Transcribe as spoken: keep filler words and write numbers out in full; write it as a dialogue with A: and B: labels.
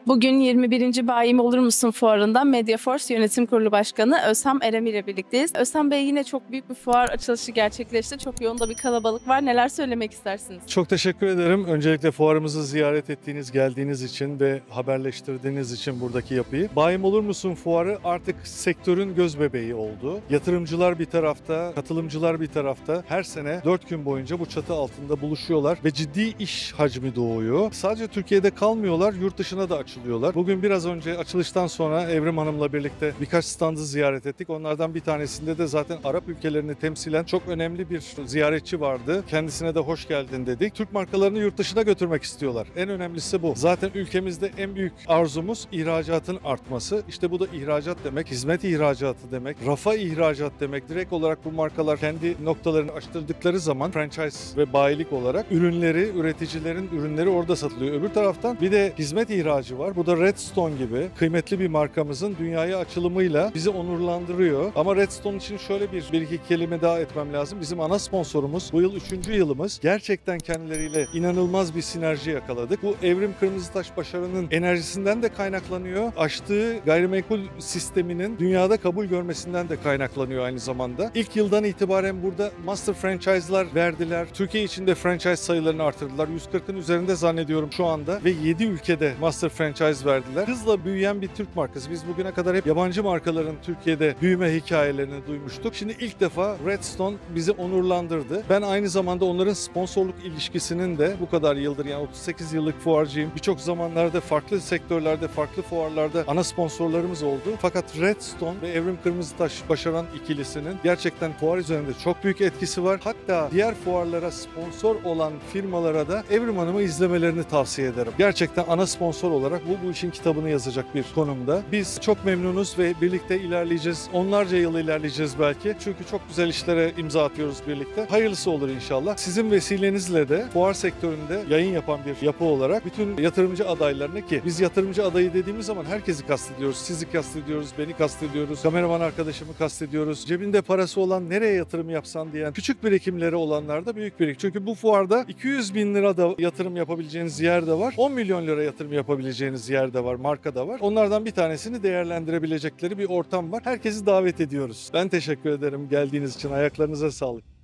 A: Bugün yirmi birinci Bayim Olur Musun Fuarı'nda Mediaforce Yönetim Kurulu Başkanı Özlem Erem ile birlikteyiz. Özlem Bey, yine çok büyük bir fuar açılışı gerçekleşti. Çok yoğun da bir kalabalık var. Neler söylemek istersiniz?
B: Çok teşekkür ederim. Öncelikle fuarımızı ziyaret ettiğiniz, geldiğiniz için ve haberleştirdiğiniz için buradaki yapıyı. Bayim Olur Musun Fuarı artık sektörün gözbebeği oldu. Yatırımcılar bir tarafta, katılımcılar bir tarafta. Her sene dört gün boyunca bu çatı altında buluşuyorlar ve ciddi iş hacmi doğuyor. Sadece Türkiye'de kalmıyorlar, yurt dışına da açılıyorlar. Bugün biraz önce açılıştan sonra Evrim Hanım'la birlikte birkaç standı ziyaret ettik. Onlardan bir tanesinde de zaten Arap ülkelerini temsilen çok önemli bir ziyaretçi vardı. Kendisine de hoş geldin dedik. Türk markalarını yurt dışına götürmek istiyorlar. En önemlisi bu. Zaten ülkemizde en büyük arzumuz ihracatın artması. İşte bu da ihracat demek, hizmet ihracatı demek, rafa ihracat demek. Direkt olarak bu markalar kendi noktalarını açtırdıkları zaman franchise ve bayilik olarak ürünleri, üreticilerin ürünleri orada satılıyor. Öbür taraftan bir de hizmet ihracı var. Bu da Redstone gibi kıymetli bir markamızın dünyaya açılımıyla bizi onurlandırıyor. Ama Redstone için şöyle bir, bir iki kelime daha etmem lazım. Bizim ana sponsorumuz, bu yıl üçüncü yılımız. Gerçekten kendileriyle inanılmaz bir sinerji yakaladık. Bu Evrim Kırmızıtaş Başarı'nın enerjisinden de kaynaklanıyor. Açtığı gayrimenkul sisteminin dünyada kabul görmesinden de kaynaklanıyor aynı zamanda. İlk yıldan itibaren burada master franchise'lar verdiler. Türkiye içinde franchise sayılarını artırdılar. yüz kırkın üzerinde zannediyorum şu anda ve yedi ülkede master franchise verdiler. Hızla büyüyen bir Türk markası. Biz bugüne kadar hep yabancı markaların Türkiye'de büyüme hikayelerini duymuştuk. Şimdi ilk defa Redstone bizi onurlandırdı. Ben aynı zamanda onların sponsorluk ilişkisinin de bu kadar yıldır, yani otuz sekiz yıllık fuarcıyım. Birçok zamanlarda farklı sektörlerde, farklı fuarlarda ana sponsorlarımız oldu. Fakat Redstone ve Evrim Kırmızıtaş başaran ikilisinin gerçekten fuar üzerinde çok büyük etkisi var. Hatta diğer fuarlara sponsor olan firmalara da Evrim Hanım'ı izlemelerini tavsiye ederim. Gerçekten ana sponsor olarak bu, bu işin kitabını yazacak bir konumda. Biz çok memnunuz ve birlikte ilerleyeceğiz. Onlarca yıl ilerleyeceğiz belki. Çünkü çok güzel işlere imza atıyoruz birlikte. Hayırlısı olur inşallah. Sizin vesilenizle de fuar sektöründe yayın yapan bir yapı olarak bütün yatırımcı adaylarına, ki biz yatırımcı adayı dediğimiz zaman herkesi kastediyoruz. Sizi kastediyoruz, beni kastediyoruz, kameraman arkadaşımı kastediyoruz. Cebinde parası olan, nereye yatırım yapsan diyen, küçük birikimleri olanlar da büyük birik. Çünkü bu fuarda iki yüz bin lira da yatırım yapabileceğiniz yer de var. on milyon lira yatırım yapabileceğiniz yer de var, marka da var. Onlardan bir tanesini değerlendirebilecekleri bir ortam var. Herkesi davet ediyoruz. Ben teşekkür ederim geldiğiniz için. Ayaklarınıza sağlık.